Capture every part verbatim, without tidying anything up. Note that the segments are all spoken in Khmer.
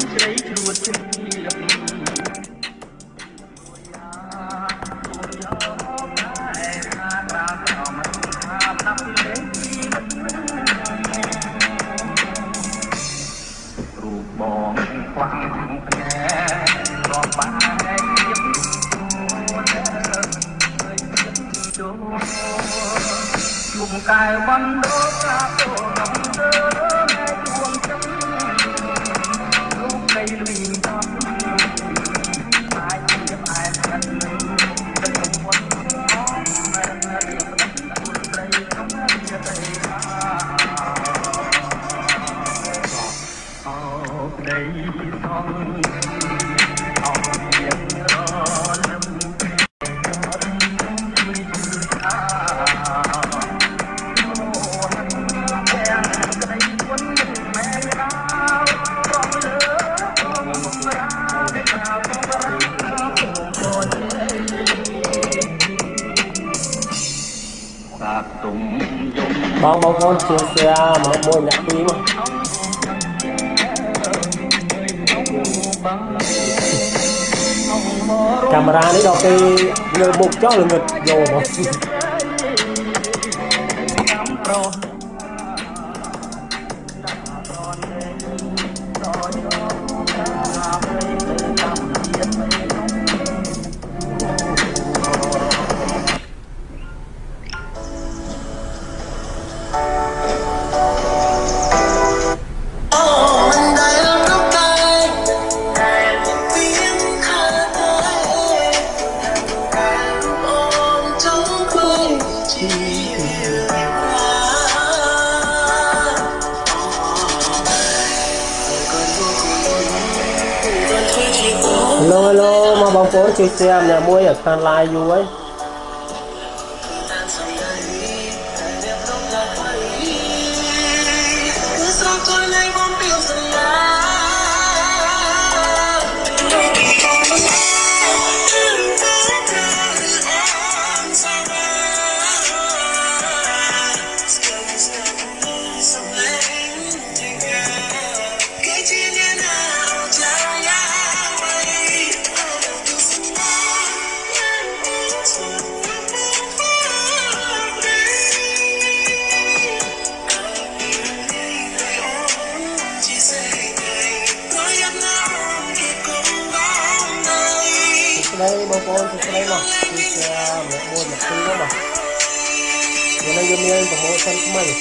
Bong bong con chia sẻ một môi nhạc phim camera đấy đâu cái người bục cho là ngực rồi mà hello hello mà bóng phố chơi xem nhà mua ở fan live vui đây bông con thì đây mà thì sẽ một môi một thứ đó mà giờ này dùng miếng của môi sân của mình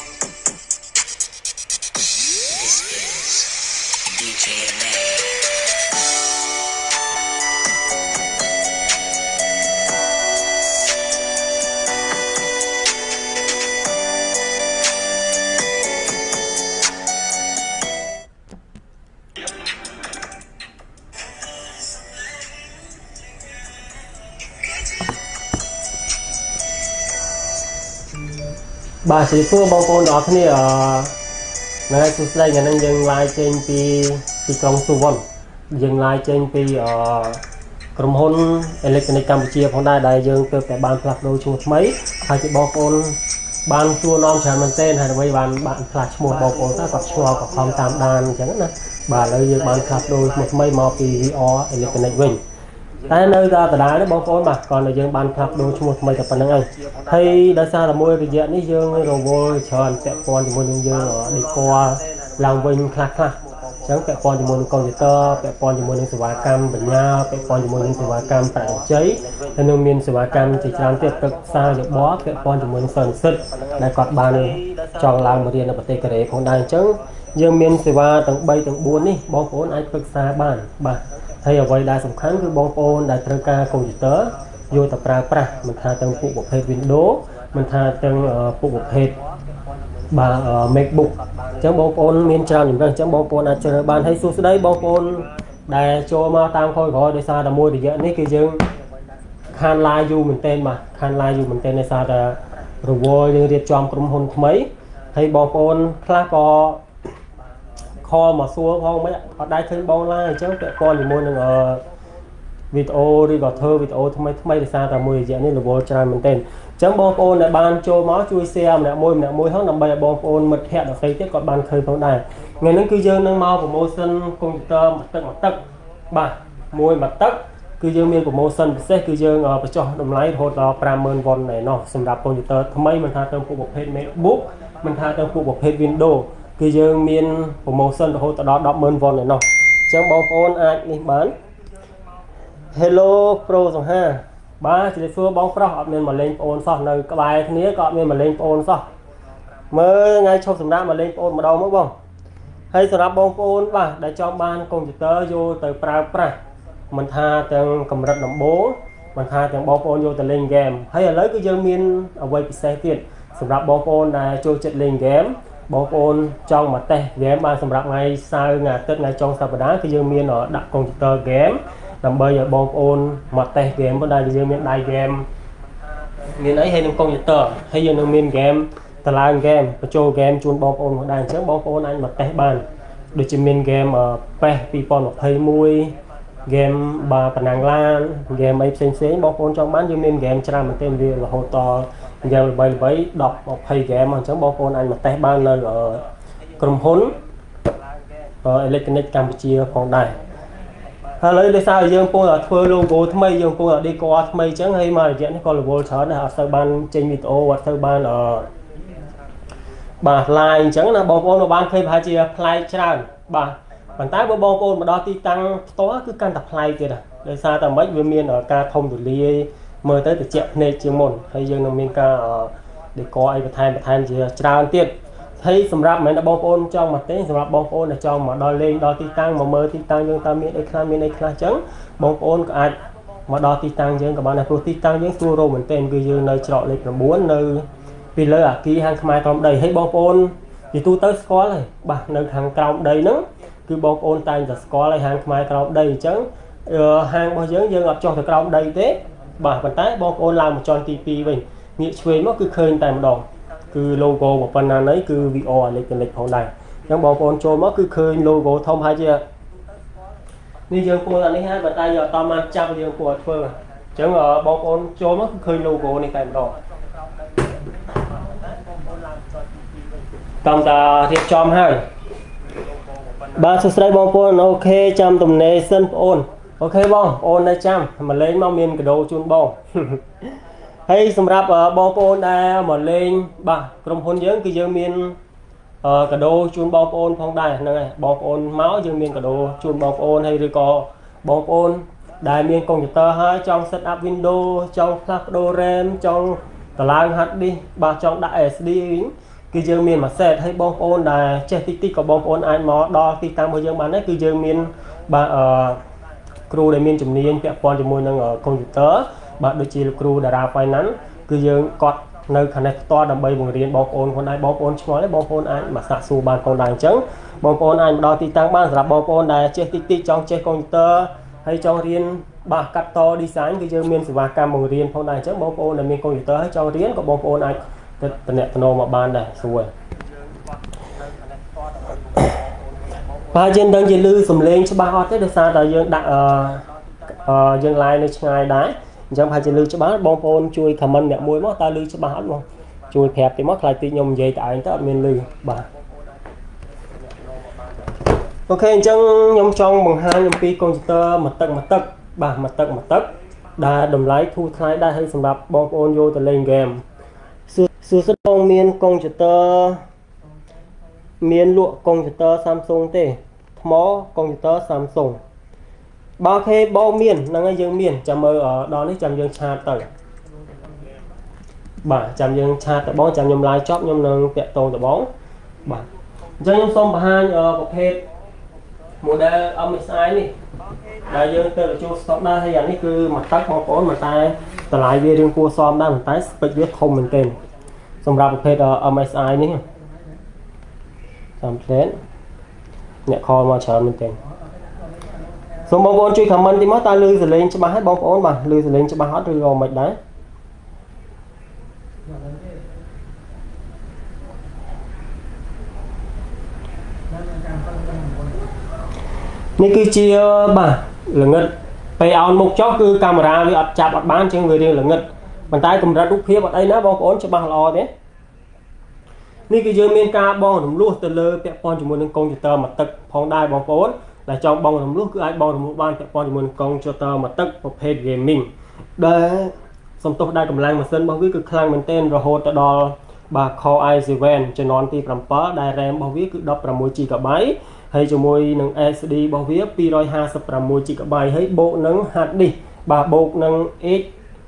bà sẽ xua bông con đó thế này ở ngay xuống đây nhà năng dừng lại trên pi pi công suwon dừng lại trên pi ởក្រុមហ៊ុន Electronic Cambodia ផងដែរដែលយើងទៅតែបានផ្លាស់ប្ដូរឈ្មោះថ្មីហើយជាបងប្អូនបានសួរនាំច្រើនមែនទែនហើយអ្វីបានបានផ្លាស់ឈ្មោះបងប្អូនទៅគាត់ឆ្ងល់ក៏ខំតាមដានអញ្ចឹងណាបាទឥឡូវយើងបានផ្លាស់ប្ដូរឈ្មោះថ្មីមកពី វី អារ Electronic វិញតែនៅតែដដែលបងប្អូនបាទគាត់នៅយើងបានផ្លាស់ប្ដូរឈ្មោះថ្មីតែប៉ុណ្្នឹងឯងហើយដោយសារតែមួយរយៈនេះយើងរវល់ច្រើនពាក់ព័ន្ធជាមួយនឹងយើងដេកឡើងវិញខ្លះខ្លះអញ្ចឹងពាក់ព័ន្ធជាមួយនឹងកុំព្យូទ័រពាក់ព័ន្ធជាមួយនឹងសេវាកម្មបញ្ញាពាក់ព័ន្ធជាមួយនឹងសេវាកម្មប្រាក់បញ្ជ័យហើយនឹងមានសេវាកម្មជាច្រើនទៀតប្រឹក្សាយោបល់ពាក់ព័ន្ធជាមួយនឹងសន្តិសិទ្ធិដែលគាត់បានចង់ឡើងមករៀននៅប្រទេសកូរ៉េផងដែរអញ្ចឹងយើងមានសេវាទាំងបីទាំងបួននេះបងប្អូនអាចប្រឹក្សាបានបាទហើយអ្វីដែលសំខាន់គឺបងប្អូនដែលត្រូវការកុំព្យូទ័រយកទៅប្រើប្រាស់មិនថាទាំងពួកប្រភេទ Windows មិនថាទាំងពួកប្រភេទបាទ MacBook អញ្ចឹងបងប្អូនមានច្រើនជំរើសអញ្ចឹងបងប្អូនអាចជ្រើសបានហើយសួស្ដីបងប្អូនដែលចូលមកតាមខលក្រោយដោយសារតែមួយរយៈនេះគឺយើងខាន live យូរមែនទែនបាទខាន live យូរមែនទែនដោយសារតែរវល់យើងរៀបចំក្រុមហ៊ុនថ្មីហើយបងប្អូនខ្លះក៏ខលមកសួរផងមិនអត់ដែរឃើញបងឡាយអញ្ចឹងពាក់ព័ន្ធជាមួយនឹងវីដេអូឬក៏ធ្វើវីដេអូថ្មីថ្មីដោយសារតែមួយរយៈនេះរវល់ច្រើនមែនទែនអញ្ចឹងបងប្អូនដែលបានចូលមកជួយ share ម្នាក់មួយម្នាក់មួយហ្នឹងដើម្បីឲ្យបងប្អូនមិត្តភ័ក្តិដទៃទៀតគាត់បានឃើញផងដែរ ngày nâng cứ dương nâng mau promotion computer mặt tắc mặt tắc bà môi mặt tắc cứ dương miền promotion sẽ cứ dương ở cho đồng lái hột là pramơn von này nó sầm đạp computer tham mấy mình tha trong khu vực hết MacBook mình tha trong khu vực hết Windows cứ dương miền promotion hột đó đọc mơn von này nó chẳng bóng phone ai đi bán Hello Pro rồi ha ba chỉ xưa bóng pro họ nên mà lên phone sao nơi các bài thế có nên mà lên phone sao mới ngay trong sầm đạp mà lên phone mà đâu mất không hay sầm đạp bóng phone và để cho ban computer vô từ pra pra mình tha từng cầm rạch đồng bố mình tha từng bóng phone vô từ lên game hay là lấy cái dương miên ở quay xe tiền sầm đạp bóng phone này trôi chết lên game bóng phone trong mặt tay game ban sầm đạp ngay sau ngày tết ngày trong sau đó cái dương miên ở đặt computer game làm bây giờ bóng phone mặt tay game bên đây thì dương miên đai game miền ấy hay nâng computer hay dương nâng miên game tờ lan game và cho game chuồn bóng phone đang trước bóng phone anh mặt tay bàn được chỉ miên game ở pe people một thầy mui game bà phần nàng lan game ấy xem xế bóng phone trong bán dương miên game cho ra mình tên việc là hồ to game bảy bảy đọc một thầy game mà chẳng bóng phone anh mặt tay bàn lên ở cầm hốn ở Electronic Campuchia phòng đài lấy để sao dương cô là thưa logo tham mây dương cô là đi qua tham mây chẳng hay mà diễn con logo chở này ở sơ ban trên video hoặc sơ ban ở bà line chẳng là bóng ôn ban khi phải chia play tràn bà bàn tay bóng ôn mà đo ti tăng tối cứ căn tập play kia này để sao tầm mấy viên miền ở ca thông từ ly mời tới từ chẹt này chuyên môn hay dương là miền ca ở để có ai thay mà thay chia tràn tiền thấy sầm rạp mấy là bóng ôn trong mặt thế sầm rạp bóng ôn là trong mà đo lên đo ti tăng mà mơ ti tăng dương ta miền đây khai miền đây khai trắng bóng ôn có ai mà đo ti tăng dương các bạn này pro ti tăng những xua rô mình tên cứ dương nơi chọn lịch là bốn nơi vì lời à ký hàng mai trong đầy hay bóng ôn thì tôi tới score này bà nơi hàng trong đây nữa cứ bóng ôn tay là score lại hàng mai trong đây trắng hàng bao giờ dương gặp cho từ trong đây thế bà bàn tay bóng ôn làm một tròn tê pê mình nghĩa chuyên nó cứ khơi tay một đòn cứ logo một phần nào đấy cứ video lịch lịch hôm nay nhưng bóng ôn trôi nó cứ khơi logo thông hay chưa như dương cô là lấy hai bàn tay giờ to man chăm dương của phơi chẳng ở bóng ôn trôi nó cứ khơi logo này tay một đòn cầm ta thiệp chom hai ba số đây bóng ôn ok chăm tầm này sân ôn ok bóng ôn đây chăm mà lên mau miền cái đồ chun bóng hay sầm rạp ở bóng ôn đây mà lên bà trong hôn dưỡng cái dương miền ở cả đồ chun bóng ôn phong đài này bóng ôn máu dương miền cả đồ chun bóng ôn hay rồi có bóng ôn đài miền computer hai trong setup Windows trong flash đồ RAM trong tờ lan hát đi bà trong đại ét đê cứ dương miền mà xe thấy bóng ôn là che tích tích của bóng ôn ai mó đo tí tăng bao dương bán đấy cứ dương miền bà ở crew để miền chủng niên vẹn quan cho môi năng ở computer bạn được chỉ là crew đã ra phai nắng cứ dương cọt nơi khả năng to đầm bay vùng riêng bóng ôn con ai bóng ôn nói lấy bóng ôn ai mà xạ xù bàn con đàn trắng bóng ôn ai đo tí tăng ban là bóng ôn là che tích tích trong che computer hay trong riêng bà cắt to đi sáng cứ dương miền và cam vùng riêng phong đàn trắng bóng ôn là miền computer hay trong riêng có bóng ôn ai tận nẹt tận mà ban này xuôi ba trên đơn chỉ lưu sầm lên cho ba họ tới được sao tại dương đặt ờ dương lại nơi ngày đá chẳng phải chỉ lưu cho bác bom phôn chui comment mẹ muối mất ta lưu cho bác luôn chui phẹp thì mất lại tí nhom dây tại anh tới miền lưu bà ok chẳng nhom trong bằng hai nhom pi computer mặt tật mặt tật bà mặt tật mặt tật đã đầm lái thu thái đã hay sầm đạp bom phôn vô từ lên game sự xuất bóng miền computer miền lụa computer Samsung tê mó computer Samsung bao khi bao miền năng dương miền chạm mơ ở đó lấy chạm dương cha tờ bà chạm dương cha tờ bóng chạm nhầm lại chóp nhầm nâng vẹn tồn tờ bóng bà cho nhầm xong bà hai ở một hết model âm ích ai đi đại dương tờ là chú stop đa hay này cứ mặt tắc bóng phốn mặt tay tờ lại về riêng cua xóm đa mặt tay spec viết không mình tên xong ra một hết âm ích ai nhé làm đến nhẹ kho mà chờ mình tên xong bóng ôn truy comment thì mất ta lưu rồi lên cho bà hết bóng ôn mà lưu rồi lên cho bà hết rồi gồm mạch đấy nên cứ chia bà là ngất phải áo một chó cứ camera với ập chạp ập bán cho người riêng là ngất bàn tay cùng ra đúc phía vào đây nó bóng ôn cho bà lo thế នេះគឺយើងមានការបង់រំលោះទៅលើពាក់ព័ន្ធជាមួយនឹងកុំព្យូទ័រមកទឹកផងដែរបងប្អូនដែលចង់បង់រំលោះគឺអាចបង់រំលោះបានពាក់ព័ន្ធជាមួយនឹងកុំព្យូទ័រមកទឹកប្រភេទ gaming ដែលសំទោសដែលកម្លាំងម៉ាស៊ីនរបស់វាគឺខ្លាំងមែនទែនរហូតទៅដល់បាទ Core អាយ សេven ជំនាន់ទីsevenដែល RAM របស់វាគឺsixteenជីហ្គាបៃ ហើយជាមួយនឹង เอส ดี របស់វាtwo hundred fifty-sixជីហ្គាបៃ ហើយបូកនឹង hard disk បាទបូកនឹង H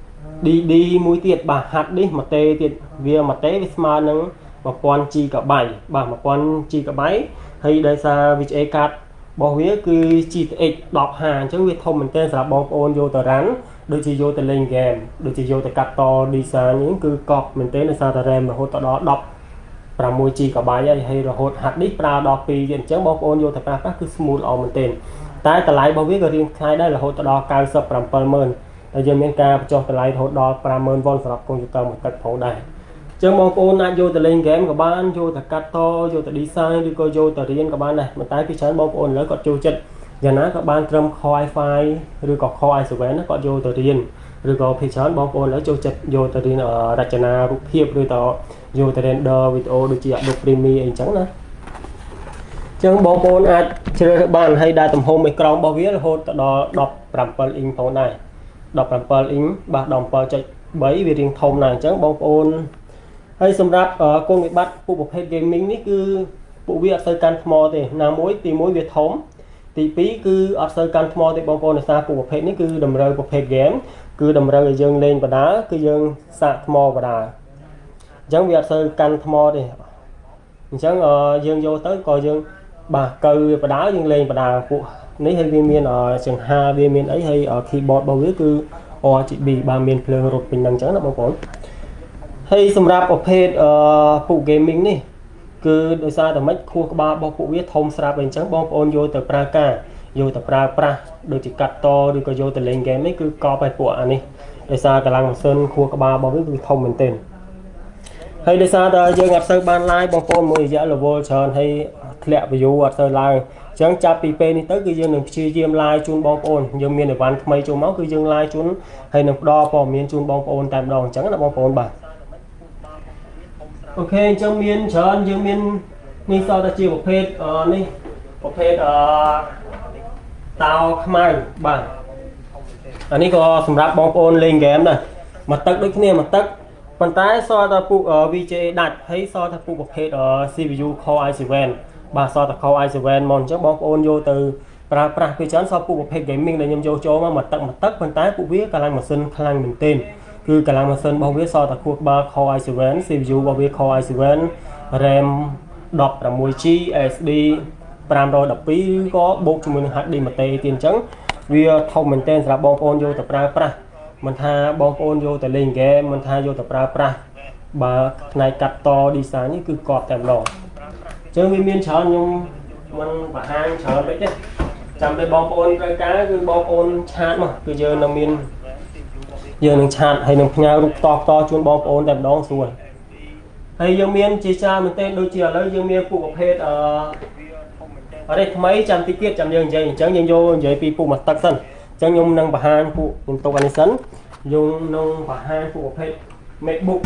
D D មួយទៀតបាទ hard disk មួយទេទៀតវាមួយទេវាស្មើនឹង1000ជីហ្គាបៃបាទ1000ជីហ្គាបៃហើយដោយសារ วี จี เอ card របស់វាគឺ จี ที เอ็กซ์ tenห้า អញ្ចឹងវាធំមែនទែនសម្រាប់បងប្អូនយកទៅរ៉ាន់ដូចជាយកទៅលេង game ដូចជាយកទៅកាត់ត design នេះគឺកប់មែនទែនដោយសារតែ RAM រហូតដល់sixteenជីហ្គាបៃហើយរហូត hard disk ប្រើដល់twoទៀតអញ្ចឹងបងប្អូនយកទៅប្រើប្រាស់គឺ smooth ល្អមែនទែនតែតម្លៃរបស់វាក៏រៀងថ្លៃដែររហូតដល់ninety-seven thousandតែយើងមានការបញ្ចុះតម្លៃរហូតដល់five thousandវ៉ុនសម្រាប់កុំព្យូទ័រមួយទឹកផងដែរអញ្ចឹងបងប្អូនអាចយកទៅលេង game ក៏បានយកទៅកាត់តយកទៅ design ឬក៏យកទៅរៀនក៏បានដែរប៉ុន្តែពីច្រើនបងប្អូនឥឡូវគាត់ចូលចិត្តយ៉ាងណាក៏បានត្រឹម Core អាយ five ឬក៏ Core អាយ seven គាត់យកទៅរៀនឬក៏ពីច្រើនបងប្អូនឥឡូវចូលចិត្តយកទៅរៀនរចនារូបភាពឬក៏យកទៅ render វីដេអូដូចជា Adobe Premiere អីចឹងណាអញ្ចឹងបងប្អូនអាចជ្រើសរើសបានហើយដែលទំហំអេក្រង់របស់វារហូតដល់sevenអ៊ីនផងដែរsevenអ៊ីនបាទseven.3 វារៀងធំណាស់អញ្ចឹងបងប្អូនហើយសម្រាប់គុណវិបត្តិពួកប្រភេទ gaming នេះគឺពួកវាអត់សូវកាន់ថ្មទេណាមួយទីoneវាធំទីtwoគឺអត់សូវកាន់ថ្មទេបងប្អូនដោយសារពួកប្រភេទនេះគឺតម្រូវប្រភេទ game គឺតម្រូវឲ្យយើងលេងបដាគឺយើងសាកថ្មបដាអញ្ចឹងវាអត់សូវកាន់ថ្មទេអញ្ចឹងយើងយកទៅក៏យើងបាទកើវាបដាយើងលេងបដាពួកនេះហើយវាមានចង្ហាវាមានអីហើយ keyboard របស់វាគឺ R G B បាទមានភ្លើងរត់ពេញហ្នឹងអញ្ចឹងណាបងប្អូនហើយសម្រាប់ប្រភេទអឺពួក gaming នេះគឺដោយសារតែមិនខួរក្បាលរបស់ពួកវាធំស្រាប់អីអញ្ចឹងបងប្អូនយកទៅប្រើការយកទៅប្រើប្រាស់ដូចជាកាត់តឬក៏យកទៅលេង game នេះគឺកប់ឲ្យពួកអានេះដោយសារកម្លាំងម៉ាស៊ីនខួរក្បាលរបស់វាគឺធំមែនទែនហើយដោយសារតែយើងអត់សូវបាន live បងប្អូនមួយរយៈ level ច្រើនហើយធ្លាក់ view អត់សូវឡើងអញ្ចឹងចាប់ពីពេលនេះទៅគឺយើងនឹងព្យាយាម live ជូនបងប្អូនយើងមានអីវ៉ាន់ថ្មីចូលមកគឺយើង live ជូនហើយនឹងផ្ដល់ព័ត៌មានជូនបងប្អូនតែម្ដងអញ្ចឹងណាបងប្អូនបាទអូខេអញ្ចឹងមានច្រើនយើងមាននេះសតតែជាប្រភេទនេះប្រភេទអឺតោខ្មៅបាទអានេះក៏សម្រាប់បងប្អូនលេង game ដែរមកទឹកដូចគ្នាមកទឹកប៉ុន្តែសតតែពួក V G A ដាច់ហើយសតតែពួកប្រភេទ C P U Core អាយ seven បាទសតតែ Core អាយ seven មកអញ្ចឹងបងប្អូនយកទៅប្រើប្រាស់ពេលច្រើនសតពួកប្រភេទ gaming ដែលខ្ញុំយកចូលមកមកទឹកមកទឹកប៉ុន្តែពួកវាកម្លាំងម៉ាស៊ីនខ្លាំងមែនទែនគឺកម្លាំងម៉ាស៊ីនរបស់វាសតតែខួរក្បាល Core អាយ seven C P U របស់វា Core អាយ seven RAM sixteen G S S D five twelve ឬក៏បូកជាមួយនឹង hard disk មួយទេទៀតអញ្ចឹងវាធំមែនទែនសម្រាប់បងប្អូនយកទៅប្រើប្រាស់មិនថាបងប្អូនយកទៅលេង game មិនថាយកទៅប្រើប្រាស់បើផ្នែកកាត់ត design នេះគឺកប់តែម្ដងអញ្ចឹងវាមានច្រើនខ្ញុំមិនបង្ហាញច្រើនពេកទេចាំតែបងប្អូនត្រូវការគឺបងប្អូនឆាតមកគឺយើងនឹងមានយើងនឹងឆាតហើយនឹងផ្ញើរូបតតជូនបងប្អូនតែម្ដងស្រួលហើយយើងមានជាច្រើនមែនទែនដូចជាឥឡូវយើងមានពួកប្រភេទអឺអរិយថ្មីចាំតិចទៀតចាំយើងនិយាយអញ្ចឹងយើងយកនិយាយពីពួកមកទឹកសិនអញ្ចឹងខ្ញុំនឹងបង្ហាញពួកខ្ញុំទុកអានេះសិនយើងនឹងបង្ហាញពួកប្រភេទ MacBook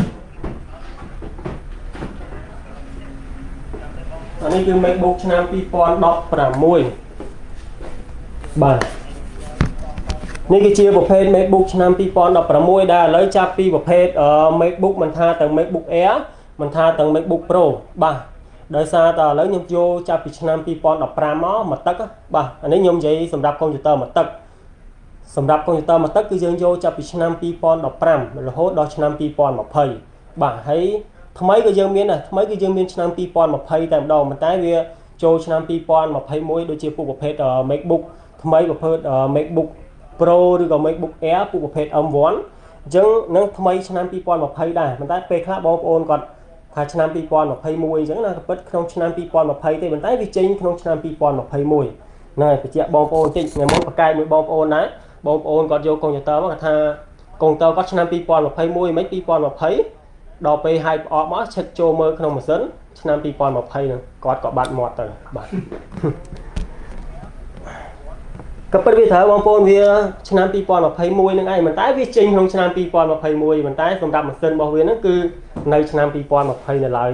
អានេះគឺ MacBook ឆ្នាំtwo thousand sixteenបាទនេះគឺជាប្រភេទ MacBook ឆ្នាំtwo thousand sixteenដែលឥឡូវចាប់ពីប្រភេទ MacBook មិនថាទាំង MacBook Air មិនថាទាំង MacBook Pro បាទដោយសារតែឥឡូវខ្ញុំយកចាប់ពីឆ្នាំtwo thousand fifteenមកមកទឹកបាទអានេះខ្ញុំនិយាយសម្រាប់កុំព្យូទ័រមកទឹកសម្រាប់កុំព្យូទ័រមកទឹកគឺយើងយកចាប់ពីឆ្នាំtwo thousand fifteenរហូតដល់ឆ្នាំtwo thousand twentyបាទហើយថ្មីក៏យើងមានដែរថ្មីគឺយើងមានឆ្នាំtwo thousand twentyតែម្ដងប៉ុន្តែវាចូលឆ្នាំtwo thousand twenty-oneដូចជាពួកប្រភេទ MacBook ថ្មីប្រភេទ MacBook Pro ឬក៏ MacBook Air ពួកប្រភេទ M one អញ្ចឹងនឹងថ្មីឆ្នាំtwo thousand twentyដែរប៉ុន្តែពេលខ្លះបងប្អូនគាត់ថាឆ្នាំtwo thousand twenty-oneអញ្ចឹងណាក៏ពិតក្នុងឆ្នាំtwo thousand twentyទេប៉ុន្តែវាចេញក្នុងឆ្នាំtwo thousand twenty-oneហ្នឹងហើយបញ្ជាក់បងប្អូនតិចថ្ងៃមុនប្រកែកមួយបងប្អូនដែរបងប្អូនគាត់យកកុំព្យូទ័រមកគាត់ថាកុំព្យូទ័រគាត់ឆ្នាំtwo thousand twenty-oneមិនtwo thousand twentyដល់ពេលហាយប្រអប់មកឆិតចូលមើលក្នុងម៉ាស៊ីនឆ្នាំtwo thousand twentyហ្នឹងគាត់ក៏បាត់មាត់ទៅបាទក៏ពិតវាត្រូវបងប្អូនវាឆ្នាំtwo thousand twenty-oneហ្នឹងឯងប៉ុន្តែវាចេញក្នុងឆ្នាំtwo thousand twenty-oneប៉ុន្តែសម្រាប់ម៉ាស៊ីនរបស់វាហ្នឹងគឺនៅឆ្នាំtwo thousand twentyនៅឡើយទេ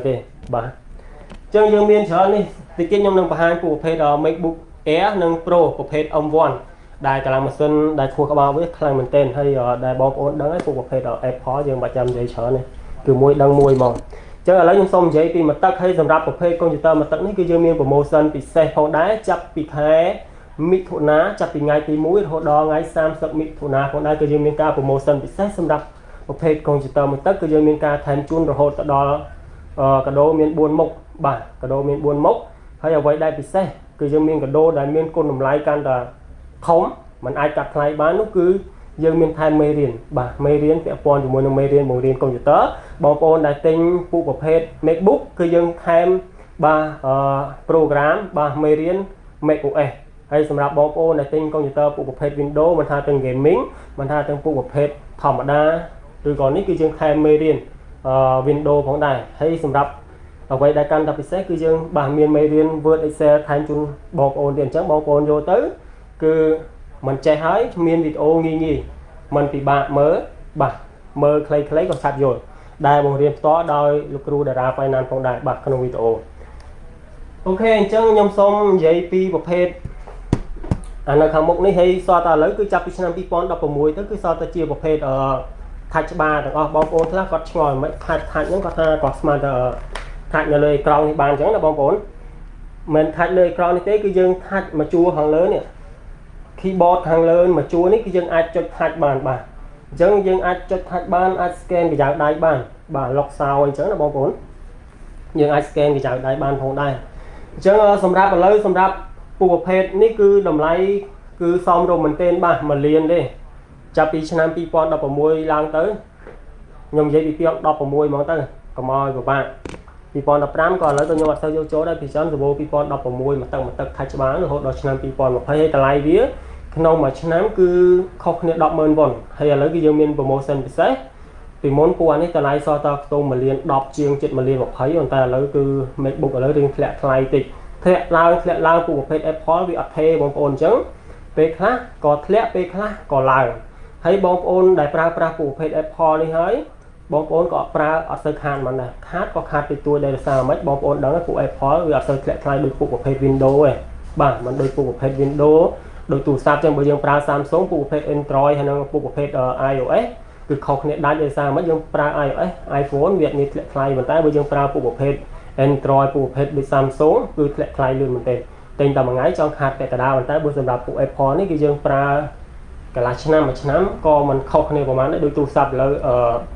បាទចឹងយើងមានច្រើននេះតិចទៀតខ្ញុំនឹងបង្ហាញពួកប្រភេទ MacBook Air និង Pro ប្រភេទ M one ដែលកម្លាំងម៉ាស៊ីនដែលខួរក្បាលវាខ្លាំងមែនទែនហើយដែលបងប្អូនដឹងហើយពួកប្រភេទ Apple យើងមិនបាច់ចាំនិយាយច្រើនទេគឺមួយដឹងមួយហ្មងចឹងឥឡូវខ្ញុំសូមនិយាយពីមួយទឹកហើយសម្រាប់ប្រភេទកុំព្យូទ័រមួយទឹកនេះគឺយើងមាន promotion ពិសេសផងដែរចាប់ពីខែមិថុនាចាប់ពីថ្ងៃទីមួយរហូតដល់ថ្ងៃសាមសិបមិថុនាផងដែរគឺយើងមានការ promotion ពិសេសសម្រាប់ប្រភេទកុំព្យូទ័រមួយទឹកគឺយើងមានការថែមជូនរហូតដល់កាដូមានបួនមុខបាទកាដូមានបួនមុខហើយអ្វីដែលពិសេសគឺយើងមានកាដូដែលមានគុណតម្លៃកាន់តែធំมันអាចកាត់ថ្លៃបាននោះគឺយើងមានថែមមេរៀនបាទមេរៀនពាក់ព័ន្ធជាមួយនឹងមេរៀនបង្រៀនកុំព្យូទ័របងប្អូនដែលទិញពូប្រភេទ MacBook គឺយើងថែមបាទអឺ program បាទមេរៀន macOS ហើយសម្រាប់បងប្អូនដែលទិញកុំព្យូទ័រពូប្រភេទ Windows មិនថាទាំង gaming មិនថាទាំងពូប្រភេទធម្មតាឬក៏នេះគឺយើងថែមមេរៀនអឺ Windows ផងដែរហើយសម្រាប់អ្វីដែលកាន់តែពិសេសគឺយើងបាទមានមេរៀន Word Excel ថែមជូនបងប្អូនទៀតអញ្ចឹងបងប្អូនយកទៅគឺមិនចេះហើយមានវីដេអូងាយងាយមិនពិបាកមើលបាទមើលខ្លីៗក៏ឆាប់យល់ដែលបង្រៀនផ្ទាល់ដោយលោកគ្រូតារា Finance ផងដែរបាទក្នុងវីដេអូអូខេអញ្ចឹងខ្ញុំសូមនិយាយពីប្រភេទអានៅខាងមុខនេះហើយសតតែឥឡូវគឺចាប់ពីឆ្នាំពីរពាន់ដប់ប្រាំមួយទៅគឺសតតែជាប្រភេទអឺថាច់ច្បារទាំងអស់បងប្អូនខ្លះគាត់ឆ្ងល់មិនថាច់ថាច់ហ្នឹងគាត់ថាគាត់ស្មានតែថាច់នៅលើអេក្រង់នេះបានអញ្ចឹងណាបងប្អូនមិនថាច់លើអេក្រង់នេះទេគឺយើងថាច់មកជួរខាងលើនេះ keyboard ខាងលើមកជួរនេះគឺយើងអាចចុចថាច់បានបាទអញ្ចឹងយើងអាចចុចថាច់បានអាច scan កញ្ចៅដៃបានបាទ lock sound អញ្ចឹងណាបងប្អូនយើងអាច scan កញ្ចៅដៃបានផងដែរអញ្ចឹងសម្រាប់ឥឡូវសម្រាប់ពូប្រភេទនេះគឺតម្លៃគឺសមរម្យមែនទែនបាទមួយលានទេចាប់ពីឆ្នាំពីរពាន់ដប់ប្រាំមួយឡើងទៅខ្ញុំនិយាយពីពីរពាន់ដប់ប្រាំមួយហ្មងទៅកុំឲ្យពិបាកពីរពាន់ដប់ប្រាំក៏ឥឡូវទៅខ្ញុំអត់សូវយកចូលដែរពីច្រើនសម្បូរពីរពាន់ដប់ប្រាំមួយមកទឹកមកទឹកថាច់ច្បាររហូតដល់ឆ្នាំពីរពាន់ម្ភៃហើយតម្លៃវាក្នុងមួយឆ្នាំគឺខុសគ្នាដប់ម៉ឺនវ៉ុនហើយឥឡូវគឺយើងមាន promotion ពិសេសពីមុនពូអានេះតម្លៃសតខ្ទង់មួយលានដប់ជាងជិតមួយលានម្ភៃប៉ុន្តែឥឡូវគឺ MacBook ឥឡូវរៀងធ្លាក់ថ្លៃតិចធ្លាក់ឡើងធ្លាក់ឡើងពូប្រភេទ Apple វាអត់ថេបងប្អូនអញ្ចឹងពេលខ្លះក៏ធ្លាក់ពេលខ្លះក៏ឡើងហើយបងប្អូនដែលប្រើប្រាស់ពូប្រភេទ Apple នេះហើយបងប្អូនក៏អត់ប្រើអត់សូវខាតមិនដែរខាតក៏ខាតពីទួយដែលសារមិនបងប្អូនដឹងពួក Apple វាអត់សូវធ្លាក់ថ្លៃដូចពូប្រភេទ Windows ទេបាទមិនដូចពូប្រភេទ Windows ដោយទូរស័ព្ទចឹងបើយើងប្រើ Samsung ពូប្រភេទ Android ហើយនិងពូប្រភេទ iOS គឺខុសគ្នាដាច់ដោយសារមិនយើងប្រើ iOS iPhone វាមានធ្លាក់ថ្លៃប៉ុន្តែបើយើងប្រើពូប្រភេទ Android ពូប្រភេទដូច Samsung គឺធ្លាក់ថ្លៃលឿនមែនទេតែតែមួយថ្ងៃចង់ខាតពាក់កណ្ដាលប៉ុន្តែបើសម្រាប់ពូ Apple នេះគឺយើងប្រើកន្លះឆ្នាំមួយឆ្នាំក៏មិនខុសគ្នាប្រហែលដែរដូចទូរស័ព្ទឥឡូវអឺ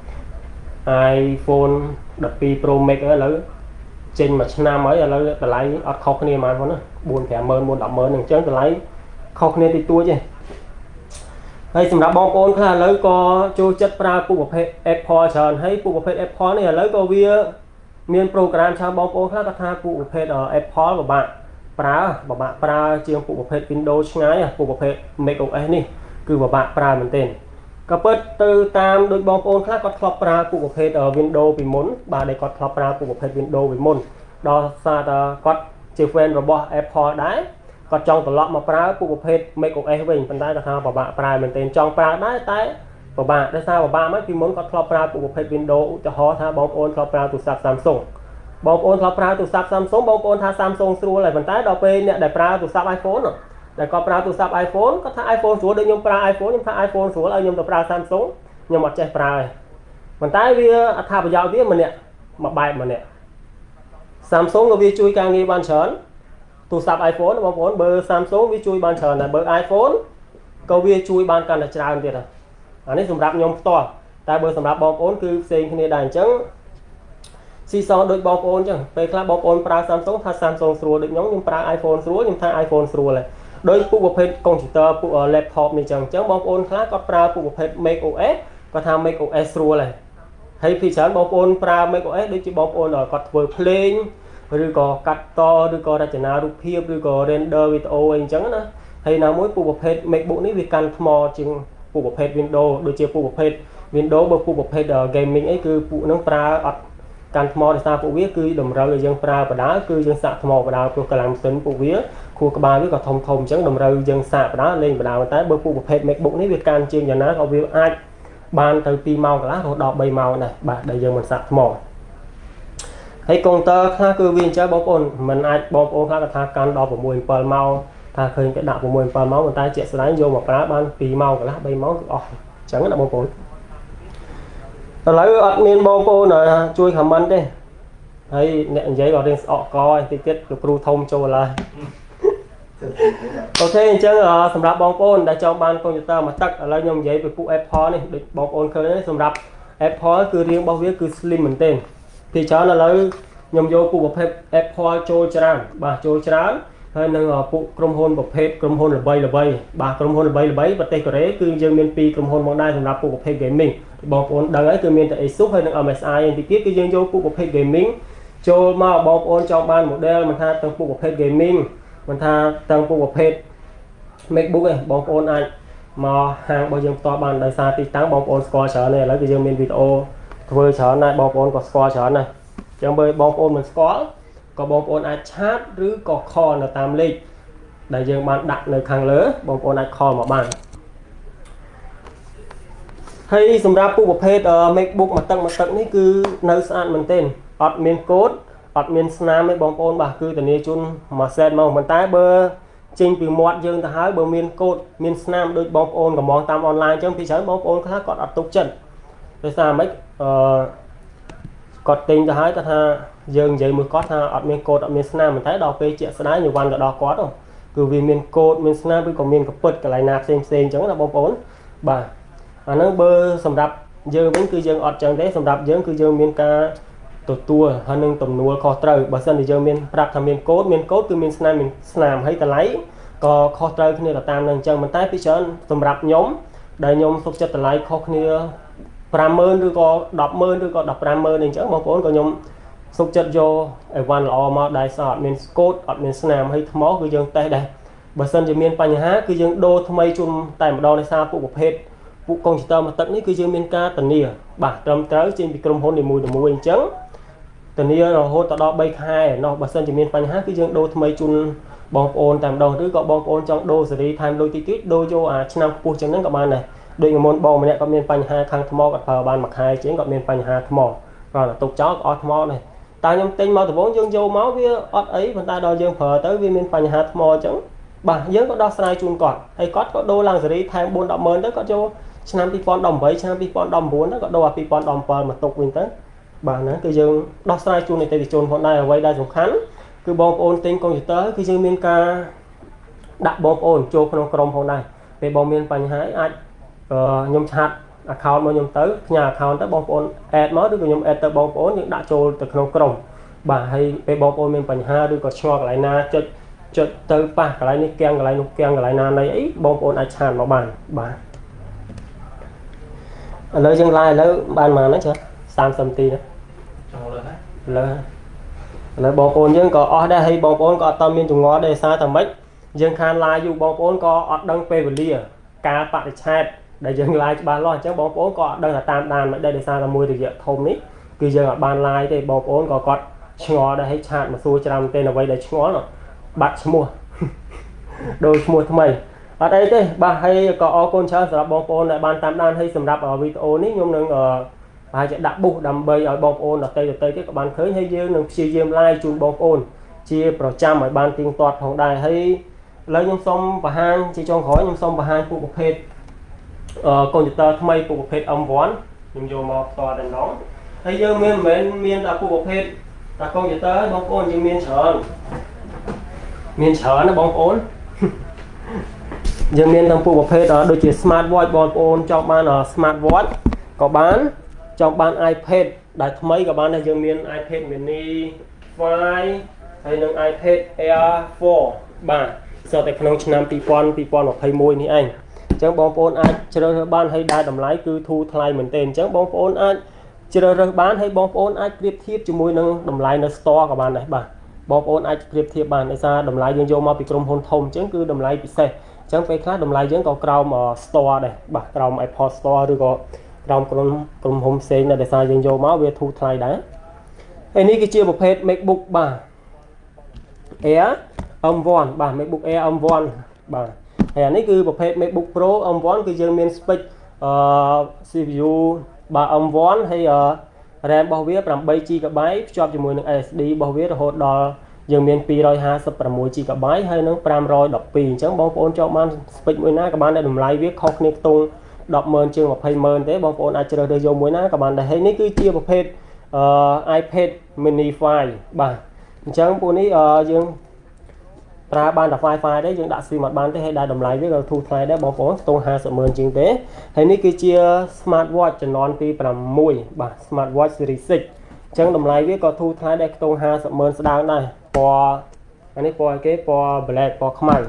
iPhone ដប់ពីរ Pro Max ឥឡូវចេញមួយឆ្នាំហើយឥឡូវតម្លៃអត់ខុសគ្នាហ្មងណាបួន ប្រាំម៉ឺន បួន ដប់ម៉ឺនអញ្ចឹងតម្លៃខុសគ្នាតិចតួចទេហើយសម្រាប់បងប្អូនខ្លះឥឡូវក៏ចូលចិត្តប្រើពូប្រភេទ Apple ច្រើនហើយពូប្រភេទ Apple នេះឥឡូវក៏វាមាន program ច្រើនបងប្អូនខ្លះក៏ថាពូប្រភេទ Apple ពិបាកប្រើពិបាកប្រើជាងពូប្រភេទ Windows ឆ្ងាយពូប្រភេទ macOS នេះគឺពិបាកប្រើមែនទែនក៏ពិតទៅតាមដោយបងប្អូនខ្លះគាត់ធ្លាប់ប្រើពូប្រភេទ Windows ពីមុនបាទដែលគាត់ធ្លាប់ប្រើពូប្រភេទ Windows ពីមុនដល់សារតែគាត់ជា fan របស់ Apple ដែរគាត់ចង់ត្រឡប់មកប្រើពូប្រភេទ macOS វិញប៉ុន្តែគាត់ថាពិបាកប្រើមែនទែនចង់ប្រើដែរតែពិបាកដោយសារពិបាកមកពីមុនគាត់ធ្លាប់ប្រើពូប្រភេទ Windows ឧទាហរណ៍ថាបងប្អូនធ្លាប់ប្រើទូរស័ព្ទ Samsung បងប្អូនធ្លាប់ប្រើទូរស័ព្ទ Samsung បងប្អូនថា Samsung ស្រួលហើយប៉ុន្តែដល់ពេលអ្នកដែលប្រើទូរស័ព្ទ iPhone ដែលគាត់ប្រើទូរស័ព្ទ iPhone គាត់ថា iPhone ស្រួលដូចខ្ញុំប្រើ iPhone ខ្ញុំថា iPhone ស្រួលឲ្យខ្ញុំទៅប្រើ Samsung ខ្ញុំអត់ចេះប្រើទេប៉ុន្តែវាអត្ថប្រយោជន៍វាម្នាក់មួយបែបម្នាក់ Samsung ក៏វាជួយការងារបានច្រើនទូរស័ព្ទ iPhone បងប្អូនបើ Samsung វាជួយបានច្រើនដែរបើ iPhone ក៏វាជួយបានកាន់តែច្រើនទៀតដែរអានេះសម្រាប់ខ្ញុំផ្ទាល់តែបើសម្រាប់បងប្អូនគឺផ្សេងគ្នាដែរអញ្ចឹងស៊ីសងដូចបងប្អូនអញ្ចឹងពេលខ្លះបងប្អូនប្រើ Samsung ថា Samsung ស្រួលដូចខ្ញុំខ្ញុំប្រើ iPhone ស្រួលខ្ញុំថា iPhone ស្រួលដែរដោយពូប្រភេទកុំព្យូទ័រពូ laptop នេះអញ្ចឹងអញ្ចឹងបងប្អូនខ្លះគាត់ប្រើពូប្រភេទ macOS គាត់ថា macOS ស្រួលដែរហើយពីច្រើនបងប្អូនប្រើ macOS ដូចជាបងប្អូនគាត់ធ្វើភ្លេងឬក៏កាត់តឬក៏រចនារូបភាពឬក៏ render វីដេអូអីអញ្ចឹងណាហើយណាមួយពូប្រភេទ MacBook នេះវាកាន់ថ្មជាងពូប្រភេទ Windows ដូចជាពូប្រភេទ Windows បើពូប្រភេទ gaming អីគឺពូនឹងប្រើអត់កាន់ថ្មដោយសារពួកវាគឺតម្រូវឲ្យយើងប្រើបដាគឺយើងសាកថ្មបដាព្រោះកម្លាំងម៉ាស៊ីនពួកវាខួរក្បាលវាក៏ធំធំអញ្ចឹងតម្រូវយើងសាកបដាលេងបដាតែបើពូប្រភេទ MacBook នេះវាកាន់ជាងយ៉ាងណាក៏វាអាចបានទៅពីរម៉ោងកន្លះរហូតដល់បីម៉ោងដែរបាទដែលយើងមិនសាកថ្ម hay công tơ khác cứ viên chơi bóng ôn mình ai bóng ôn khác là thà can đo của mùi bờ mau thà khơi cái đạo của mùi bờ máu người ta chạy sẽ đánh vô một lá ban pì mau cái lá bay máu oh, chẳng là bóng ôn lấy admin bóng ôn là chui comment đi hay nẹn giấy vào đây họ coi thì tiết được ru thông cho lại ok chứ sầm rạp bóng ôn đã cho ban computer mà tắt ở lấy nhông giấy về phụ Apple này để bóng ôn khơi đấy sầm rạp Apple cứ riêng bao viết cứ slim mình tên thì cháu là lấy nhông vô phụ một Apple cho tràn bà cho tràn hay là phụ chrome hôn một phép chrome hôn là bay là bay bà chrome hôn là bay là bay và tay của đấy cứ dương miền pi chrome hôn mong đai sầm rạp phụ một phép gaming bóng ôn đằng ấy cứ miền tại Asus hay là em ét i thì tiếp cái dương vô phụ một phép gaming cho mà bóng ôn trong ban model mình tha tăng phụ một phép gaming mình tha tăng phụ một phép MacBook này bóng ôn anh mà hàng bao nhiêu to bàn đại xa thì tăng bóng ôn score trở này lấy cái dương miền video vừa trở này bóng ôn có score trở này chẳng bởi bóng ôn mình score có bóng ôn ai chatឬcó kho là tam lịch đại dương bạn đặt nơi khang lớn bóng ôn ai kho mà bàn hay sầm ra phụ một phép MacBook mà tăng mà tăng này cứ nơi sàn mình tên admin code admin snap mấy bóng ôn bà cứ từ này chun mà xem màu mình tái bơ trình từ một dương ta hái bờ miền code miền snap đôi bóng ôn của món tam online trong thị trấn bóng ôn khác còn đặt tục chân để sao mấy còn tình ta hái ta ha dương vậy mới có tha admin code admin snap mình thấy đọc về chuyện sẽ nhiều văn đọc quá rồi cứ vì miền code miền snap với còn miền code cái lại nạp xem xem chẳng là bóng ôn bà à nó bơ sầm đập dương vẫn cứ dương ọt chẳng thế sầm đập dương cứ dương miền ca tổ tua hơn nâng tầm nuôi kho trời bà sân thì dương miền đập thành miền code miền code từ miền snap miền snap hay ta lấy có kho trời kia là tam nâng chân mình tái phía trên sầm đập nhóm đại nhóm thuộc chất lại kho kia pram mơn rồi có đập mơn rồi có đập pram mơn nên chẳng bóng ôn có nhóm thuộc chất vô ở văn lò mà đại sọt miền code ở miền snap hay thấm cứ dương tay đây bà sân thì miền panh há cứ dương đô tham mây chung tại một đo này xa phụ một hết vụ công tơ mà tận ấy cứ dương miền ca tận nia bà trầm tới trên bị crom hôn để mùi để mùi trắng tận nia rồi hôn tọt đó bay hai nó bà sân chỉ miền panh há cứ dương đô tham mây chung bóng ôn tạm đầu thứ gọi bóng ôn trong đô xử lý tham đôi tí tít đôi vô à năm phu chẳng đến các bạn này đôi người môn bóng mà nè có miền panh hai khang thmo gặp phờ ban mặc hai chính gọi miền panh hai thmo rồi là tục chó có thmo này ta nhom tinh máu từ vốn dương vô máu với ót ấy mình ta đòi dương phờ tới viên miền panh hai thmo chẳng bà dương có đo sai chun còn hay có có đô làng xử lý tham buôn đậm mơn đó có cho năm pi pon đồng bảy năm pi pon đồng bốn đó có đo pi pon đồng pờ mà tục mình tới bà nó cái dương đo sai chun này thì chun hôm nay ở quay đây dùng khán cứ bom ôn tinh công tới khi dương miền ca đặt bom ôn cho con crom hôm nay về bom miền panh hái ai nhom chat account mà nhom tới nhà account tới bom ôn add mới được nhom add tới bom ôn những đã cho từ con crom bà hay về bom ôn miền panh ha được có cho lại na cho cho tới ba cái này keng cái này nó keng cái này na này ấy bom ôn ai chan mà bàn bà lấy dương lai lấy bàn mà nó chưa sam sam ti đó lấy lấy bóng ôn nhưng có ở đây hay bóng ôn có tâm miền trung ngõ đây xa tầm mấy dương khan lai dù bóng ôn có ở đăng pe lia cá bạn chat để dương lai bàn lo chứ bóng ôn có đây là tam đàn ở đây để xa là mùi được dạy thông ní cứ dương ở bàn lai thì bóng ôn có có ngõ đây hay chat mà xua trăm tên là vậy để ngõ nó bắt mua đôi mua thay mày ở đây thế bà hay có con chơi sập bóng ôn lại bàn tam đàn hay sầm đạp ở video ní nhung nâng ở hai sẽ đặt bù đầm bơi ở bóng ôn ở tây ở tây cái các bạn khởi hay dương nâng chia game like chun bóng ôn chia pro trăm ở ban tiếng toát phòng đài hay lấy nhung xong và hang chỉ cho khỏi nhung xong và hang phụ một hết computer thay phụ một hết âm vón nhung vô một toa đèn nóng hay dương miền miền miền đã phụ một hết ta computer bóng ôn nhưng miền sở miền sở nó bóng ôn dương miền thằng phụ một hết đó đôi chỉ smartwatch bóng ôn trong ban ở smartwatch có bán trong ban iPad đại mấy các bạn này dương miền iPad mini five hay nâng iPad Air four ba sau tại khung năm pipon pipon hoặc hay môi ní anh chẳng bóng phone ai chơi ban hay đa đầm lái cứ thu thay mình tên chẳng bóng phone ai chơi bán hay bóng phone ai clip thiếp cho môi nâng đầm lái nó store các bạn này bà bóng phone ai clip thiếp bàn để ra đầm lái dương vô mà bị chrome hôn thông chẳng cứ đầm lái bị xe chẳng phải khác đầm lái chẳng có Chrome store này bà Chrome Apple store rồi có trong con con hôm sen là để sai dân vô máu về thu thay đấy cái này cái chia một hết MacBook bà Air âm von bà MacBook Air âm von bà cái này cứ một hết MacBook Pro âm von cái dương miền spec xê pê u bà âm von hay RAM របស់វា eightជីហ្គាបៃ ភ្ជាប់ជាមួយនឹង S S D របស់វារហូតដល់យើងមានtwo fifty-sixជីហ្គាបៃ ហើយនឹង five twelve អញ្ចឹងបងប្អូនចង់បាន speed មួយណាក៏បានដែរតម្លៃវាខុសគ្នាខ្ទង់ tenម៉ឺន ជាង twentyម៉ឺន ទេបងប្អូនអាចជ្រើសរើសយកមួយណាក៏បានដែរហើយនេះគឺជាប្រភេទ iPad mini five បាទអញ្ចឹងពួកនេះយើង ប្រើបានតែ Wi-Fi ដែរយើងដាក់ SIM អត់បានទេហើយដែរតម្លៃវាក៏ធូរថ្លៃដែរបងប្អូនខ្ទង់ fiftyម៉ឺន ជាងទេហើយនេះគឺជា Smart Watch ជំនាន់ទីsix បាទ Smart Watch Series six អញ្ចឹងតម្លៃវាក៏ធូរថ្លៃដែរខ្ទង់ fiftyម៉ឺន ស្ដើងដែរពណ៌អានេះពណ៌គេពណ៌ black ពណ៌ខ្មៅ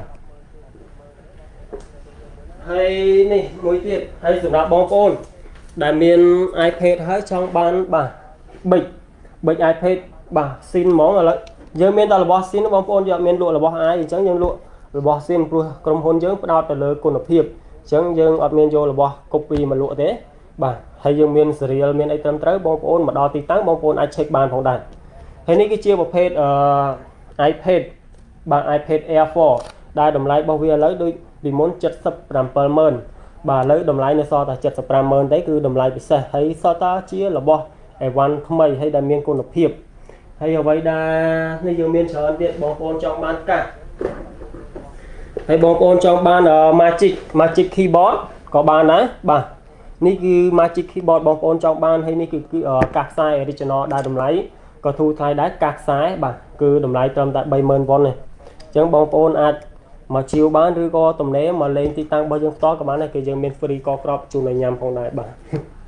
ហើយនេះមួយទៀតហើយសម្រាប់បងប្អូនដែលមាន iPad ហើយចង់បានបាទប៊ិចប៊ិច iPad បាទ SIM ហ្មងឥឡូវយើងមានតែរបស់ SIM បងប្អូនយើងអត់មានលក់របស់ ai អញ្ចឹងយើងលក់របស់ SIM ព្រោះក្រុមហ៊ុនយើងផ្ដោតទៅលើគុណភាពអញ្ចឹងយើងអត់មានយករបស់ copy មកលក់ទេបាទហើយយើងមាន serial មានអីត្រឹមត្រូវបងប្អូនមកដល់ទីតាំងបងប្អូនអាច check បានផងដែរហើយនេះគឺជាប្រភេទ iPad បាទ iPad Air four ដែលតម្លៃរបស់វាឥឡូវដូចពីមុន seventy-sevenម៉ឺន បាទឥឡូវតម្លៃនៅសល់តែ seventy-fiveម៉ឺន ទេគឺតម្លៃពិសេសហើយសតើជារបស់ A one ថ្មីហើយដែលមានគុណភាពហើយអ្វីដែលនេះយើងមានច្រើនទៀតបងប្អូនចង់បានកាសហើយបងប្អូនចង់បាន Magic Magic Keyboard ក៏បានដែរបាទនេះគឺ Magic Keyboard បងប្អូនចង់បានហើយនេះគឺកាសខ្សែ original ដែលតម្លៃក៏ធូរថ្លៃដែរកាសខ្សែបាទគឺតម្លៃត្រឹមតែ threeម៉ឺន វ៉ុនទេអញ្ចឹងបងប្អូនអាចមកជាវបានឬក៏ទំនេរមកលេងទីតាំងរបស់យើងផ្ទាល់ក៏បានដែរគឺយើងមាន free កក្របជូនឲ្យញ៉ាំផងដែរបាទ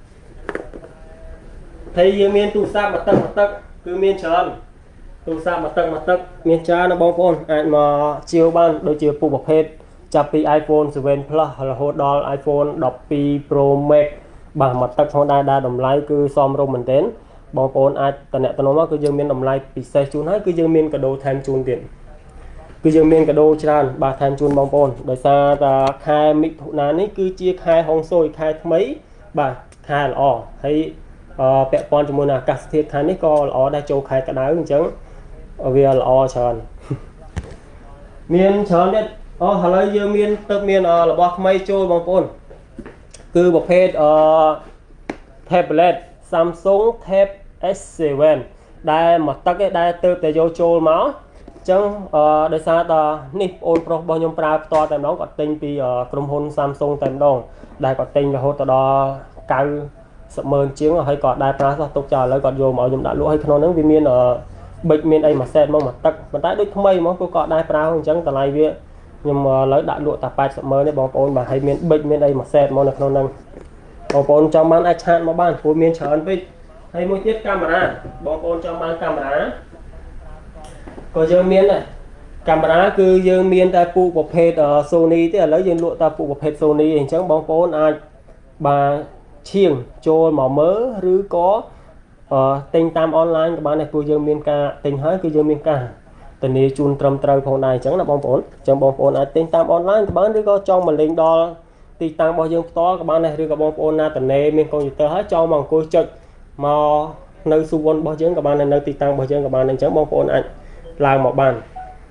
ហើយយើងមានទូរស័ព្ទមកទឹកមកទឹកគឺមានច្រើនទូរស័ព្ទមកទឹកមកទឹកមានច្រើនណាបងប្អូនអាចមកជាវបានដូចជាពុកប្រភេទចាប់ពី iPhone seven Plus រហូតដល់ iPhone twelve Pro Max បាទមកទឹកផងដែរដែលតម្លៃគឺសមរម្យមែនទែនបងប្អូនអាចតំណែងមកគឺយើងមានតម្លៃពិសេសជូនហើយគឺយើងមានកាដូថែមជូនទៀតគឺយើងមានកាដូច្រើនបាទថែមជូនបងប្អូនដោយសារតែខែមិថុនានេះគឺជាខែហុងស៊ុយខែថ្មីបាទខែល្អហើយពាក់ព័ន្ធជាមួយនឹងអាកាសធាតុខែនេះក៏ល្អដែរចូលខែក្តៅអញ្ចឹងវាល្អច្រើនមានច្រើនទៀតអូឥឡូវយើងមានទៅមានរបស់ថ្មីចូលបងប្អូនគឺប្រភេទអឺ tablet Samsung Tab S seven ដែលមកទឹកឯដែលទៅតែយកចូលមកអញ្ចឹងអឺដោយសារតែនេះបងប្រុសរបស់ខ្ញុំប្រើផ្ទាល់តែម្ដងគាត់ទិញពីក្រុមហ៊ុន Samsung តែម្ដងដែលគាត់ទិញរហូតដល់ninetyម៉ឺនជាងហើយគាត់ដែរប្រើសោះទុកចោលឥឡូវគាត់យកមកខ្ញុំដាក់លក់ហើយក្នុងហ្នឹងវាមានប៊ិចមានអីមួយសែតមកមកទឹកប៉ុន្តែដូចថ្មីហ្មងព្រោះគាត់ដែរប្រើអញ្ចឹងតម្លៃវាខ្ញុំឥឡូវដាក់លក់តែeightyម៉ឺនទេបងប្អូនបាទហើយមានប៊ិចមានអីមួយសែតមកនៅក្នុងហ្នឹងបងប្អូនចង់បានអាចឆាតមកបានព្រោះមានច្រើនពេកហើយមួយទៀតកាមេរ៉ាបងប្អូនចង់បានកាមេរ៉ាក៏យើងមានដែរកាមេរ៉ាគឺយើងមានតែពូកប្រភេទ Sony ទេឥឡូវយើងលក់តែពូកប្រភេទ Sony អញ្ចឹងបងប្អូនអាចបាទឈៀងចូលមកមើលឬក៏ទិញតាមអនឡាញក៏បានដែរព្រោះយើងមានការទិញហើយគឺយើងមានការធានាជូនត្រឹមត្រូវផងដែរអញ្ចឹងណាបងប្អូនអញ្ចឹងបងប្អូនអាចទិញតាមអនឡាញក៏បានឬក៏ចង់មកលេងដល់ទីតាំងរបស់យើងផ្ទាល់ក៏បានដែរឬក៏បងប្អូនណាធានាមានកុំព្យូទ័រហើយចង់មកអង្គុយចុចមកនៅស៊ូវុនរបស់យើងក៏បាននៅទីតាំងរបស់យើងក៏បានអញ្ចឹងបងប្អូនអាចឡើងមកបាន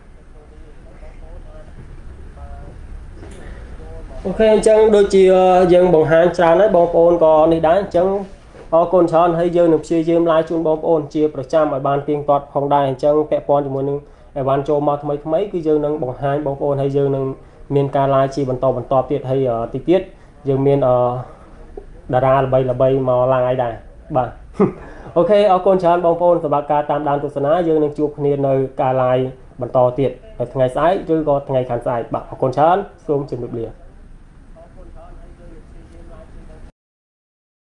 អូខេអញ្ចឹងដូចជាយើងបង្ហាញច្រើនហើយបងប្អូនក៏នេះដែរអញ្ចឹងអរគុណច្រើនហើយយើងនឹងព្យាយាម live ជូនបងប្អូនជាប្រចាំឲ្យបានទៀងទាត់ផងដែរអញ្ចឹងពាក់ព័ន្ធជាមួយនឹងអីវ៉ាន់ចូលមកថ្មីថ្មីគឺយើងនឹងបង្ហាញបងប្អូនហើយយើងនឹងមានការ live ជាបន្តបន្តទៀតហើយទីទៀតយើងមានតារាល្បីល្បីមក live ដែរបាទអូខេអរគុណច្រើនបងប្អូនសម្រាប់ការតាមដានទស្សនាយើងនឹងជួបគ្នានៅការ live បន្តទៀតនៅថ្ងៃស្អែកឬក៏ថ្ងៃខាងស្អែកបាទអរគុណច្រើនសូមជម្រាបលា